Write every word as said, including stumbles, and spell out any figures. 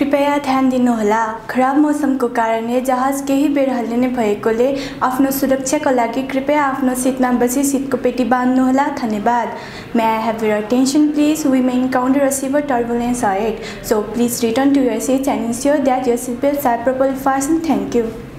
कृपया ध्यान दिनुहोला, खराब मौसमको कारणले जहाज केही बेर हल्लिने भएकोले आफ्नो सुरक्षाको लागि कृपया आफ्नो सिटमा बसी सिटको पेटी बाँध्नुहोला। धन्यवाद। May I have your attention please? We may encounter a severe turbulence ahead, so please return to your seats and ensure that your seatbelts are properly fastened. Thank you.